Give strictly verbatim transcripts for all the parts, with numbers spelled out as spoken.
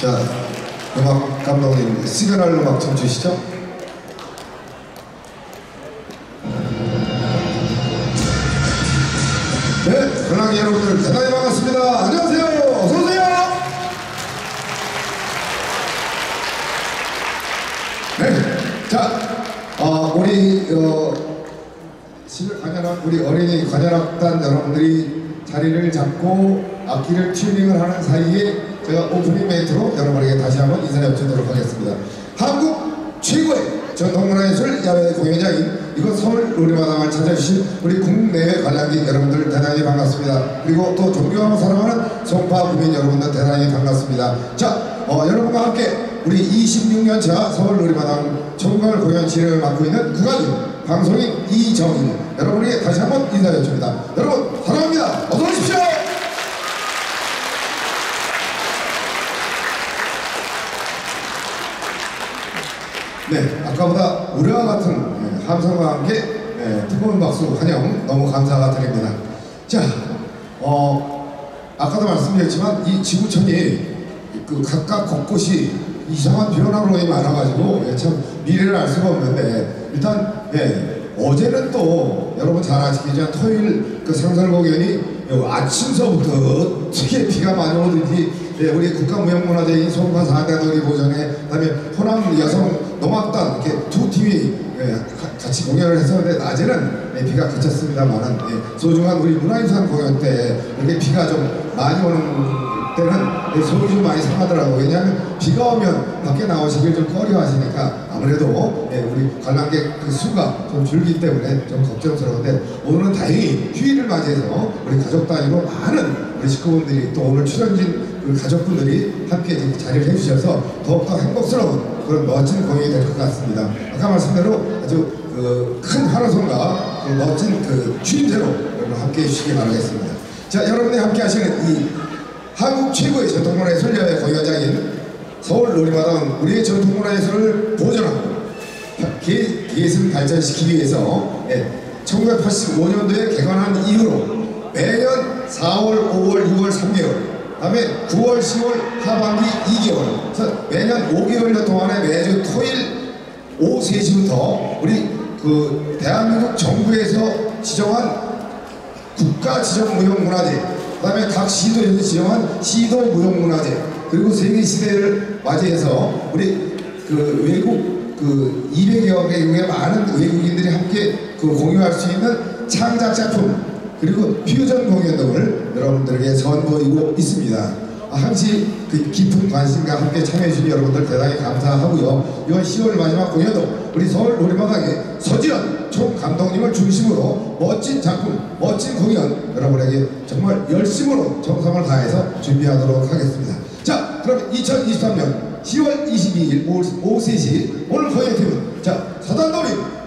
자, 음악 감독님 시그널 음악 좀 주시죠. 네, 관람객 여러분들 대단히 반갑습니다. 안녕하세요. 어서오세요. 네, 자, 어, 우리 어, 실을 관현악, 우리 어린이 관현악단 여러분들이 자리를 잡고 악기를 튜닝을 하는 사이에 제가 오프닝 멘트로 여러분에게 다시 한번 인사 여쭈도록 하겠습니다. 한국 최고의 전통문화예술 야외 공연장인 이곳 서울 놀이마당을 찾아주신 우리 국내외 관람객 여러분들 대단히 반갑습니다. 그리고 또 존경하고 사랑하는 송파 구민 여러분들 대단히 반갑습니다. 자, 어, 여러분과 함께 우리 이십육 년 차 서울 놀이마당 총괄 공연 진행을 맡고 있는 국악인 방송인 이정인 여러분에게 다시 한번 인사 여쭙니다. 여러분 사랑합니다. 어서 오십시오. 네, 아까보다 우려와 같은 예, 함성과 함께 예, 뜨거운 박수 환영 너무 감사가 드립니다. 자, 어, 아까도 말씀드렸지만 이 지구촌이 그 각각 곳곳이 이상한 변화로 많아가지고 예, 참 미래를 알 수가 없는데 일단 예, 어제는 또 여러분 잘 아시겠지만 토요일 그 상설 공연이 아침서부터 어떻게 비가 많이 오든지 예, 우리 국가무형문화재인 송파 사대놀이 보전에 그다음에 호남 여성 농악단 이렇게 두 팀이 예, 같이 공연을 했었는데 낮에는 예, 비가 그쳤습니다만은 예, 소중한 우리 문화유산 공연 때 이렇게 비가 좀 많이 오는 때는 예, 속이 좀 많이 상하더라고요. 왜냐하면 비가 오면 밖에 나오시길 좀 꺼려하시니까 아무래도 예, 우리 관람객 그 수가 좀 줄기 때문에 좀 걱정스러운데 오늘은 다행히 휴일을 맞이해서 우리 가족 단위로 많은 우리 식구분들이 또 오늘 출연진 우리 가족분들이 함께 자리를 해주셔서 더욱더 행복스러운 그런 멋진 공연이 될 것 같습니다. 아까 말씀대로 아주 그 큰 환호성과 그 멋진 그 추임새로 여러분 함께 해주시기 바라겠습니다. 자, 여러분이 함께 하시는 이 한국 최고의 전통문화예술 야외 공연장인 서울 놀이마당 우리의 전통문화예술을 보존하고 개, 계승 발전시키기 위해서 예, 천구백팔십오 년도에 개관한 이후로 매년 사월, 오월, 유월 삼 개월 다음에 구월, 시월 하반기 이 개월 그래서 매년 오 개월 동안에 매주 토일 오후 세 시부터 우리 그 대한민국 정부에서 지정한 국가 지정 무형문화재 그 다음에 각 시도에서 지정한 시도 무형문화재 그리고 세계 시대를 맞이해서 우리 그 외국 그 이백여 개국의 많은 외국인들이 함께 그 공유할 수 있는 창작 작품 그리고 퓨전 공연 등을 여러분들에게 선보이고 있습니다. 항시 그 깊은 관심과 함께 참여해주신 여러분들 대단히 감사하고요. 이번 시월 마지막 공연도 우리 서울 놀이마당의 서지연 총감독님을 중심으로 멋진 작품, 멋진 공연 여러분에게 정말 열심으로 정성을 다해서 준비하도록 하겠습니다. 자, 그럼 이천이십삼 년 시월 이십이일 오후 세 시 오늘 공연팀은 자, 서단놀이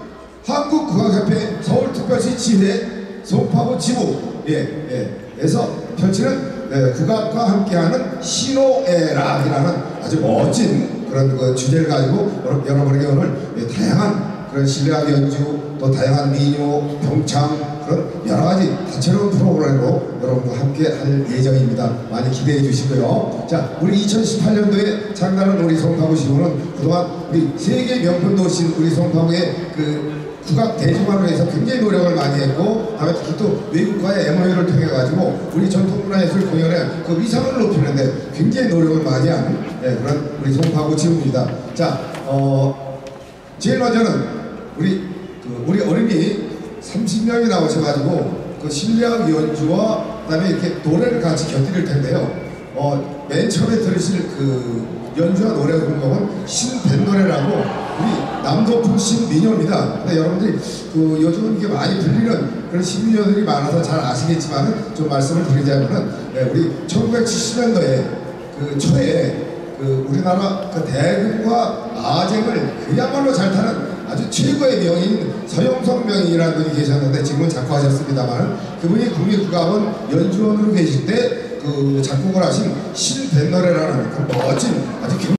한국국악협회 서울특별시 지회 송파구 지부 예, 예, 에서 펼치는 예, 국악과 함께하는 신호애락이라는 아주 멋진 그런 그 주제를 가지고 여러분에게 오늘 예, 다양한 그런 실내악 연주 또 다양한 민요, 평창 그런 여러가지 다채로운 프로그램으로 여러분과 함께 할 예정입니다. 많이 기대해 주시고요. 자, 우리 이천십팔 년도에 창단한 우리 송파구 지부는 그동안 우리 세계 명품 도시인 우리 송파구의 그 국악 대중화를 위해서 굉장히 노력을 많이 했고 다음에 특히 또 외국과의 엠오유를 통해 가지고 우리 전통문화예술 공연의 그 위상을 높이는데 굉장히 노력을 많이 한 예, 그런 우리 송파구 지부입니다. 자, 어, 제일 먼저는 우리 그 우리 어린이 삼십 명이 나오셔가지고 그 실내악 연주와 그다음에 이렇게 노래를 같이 곁들일 텐데요. 어, 맨 처음에 들으실 그 연주와 노래 공명은 신뱃노래라고 우리 남도풍 신민요입니다. 근데 여러분들이 그 요즘 이게 많이 불리는 그런 신민요들이 많아서 잘 아시겠지만 좀 말씀을 드리자면은 네, 우리 천구백칠십 년도에 그 초에 그 우리나라 그 대금과 아쟁을 그야말로 잘 타는 아주 최고의 명인 서영석 명인이라는 분이 계셨는데 지금은 작곡하셨습니다만 그분이 국립국악원 연주원으로 계실 때 그 작곡을 하신 신뱃노래라는 그 멋진 아주